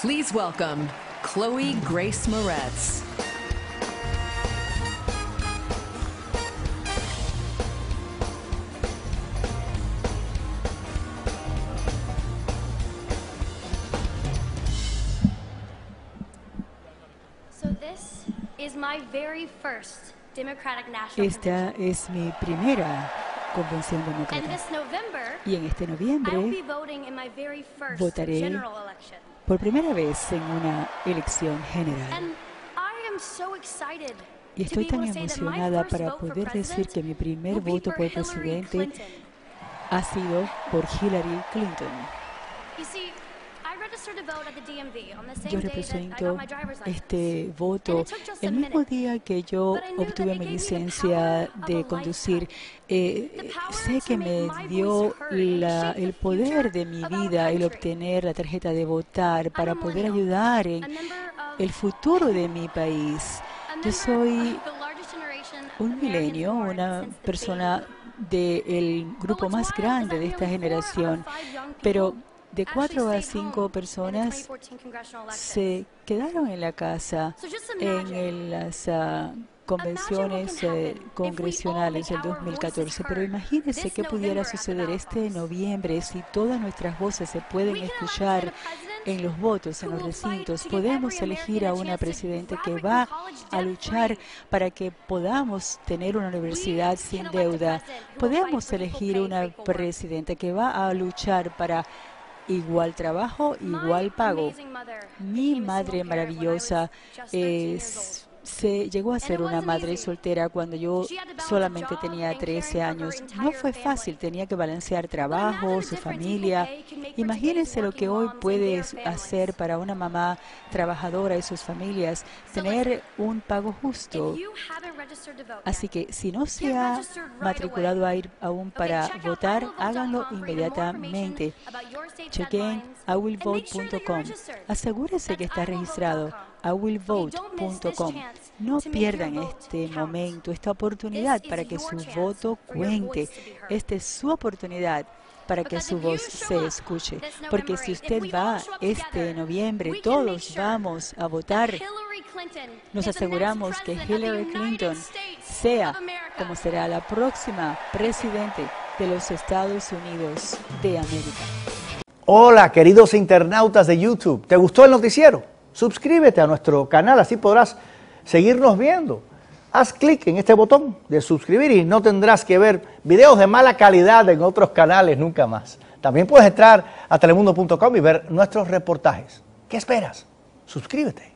Please welcome Chloe Grace Moretz. Esta es mi primera convención demócrata. Y en este noviembre votaré por primera vez en una elección general. Y estoy tan emocionada para poder decir que mi primer voto por presidente ha sido por Hillary Clinton. Yo represento este voto el mismo día que yo obtuve mi licencia de conducir. Sé que me dio el poder de mi vida el obtener la tarjeta de votar para poder ayudar en el futuro de mi país. Yo soy un milenio, una persona del grupo más grande de esta generación, pero de 4 a 5 personas se quedaron en la casa en las convenciones congresionales del 2014. Pero imagínense qué pudiera suceder este noviembre si todas nuestras voces se pueden escuchar en los votos, en los recintos. Podemos elegir a una presidenta que va a luchar para que podamos tener una universidad sin deuda. Podemos elegir una presidenta que va a luchar para igual trabajo, igual pago. Mi madre maravillosa se llegó a ser una madre soltera cuando yo solamente tenía 13 años. No fue fácil, tenía que balancear trabajo, su familia. Imagínense lo que hoy puede hacer para una mamá trabajadora y sus familias, tener un pago justo. Así que si no se ha matriculado aún para votar, háganlo inmediatamente. Chequen iwillvote.com. Asegúrese que está registrado. iwillvote.com. No pierdan este momento, esta oportunidad para que su voto cuente. Esta es su oportunidad para que su voz se escuche. Porque si usted va este noviembre, todos vamos a votar. Nos aseguramos que Hillary Clinton sea como será la próxima presidente de los Estados Unidos de América. Hola, queridos internautas de YouTube. ¿Te gustó el noticiero? Suscríbete a nuestro canal, así podrás seguirnos viendo. Haz clic en este botón de suscribir y no tendrás que ver videos de mala calidad en otros canales nunca más. También puedes entrar a telemundo.com y ver nuestros reportajes. ¿Qué esperas? Suscríbete.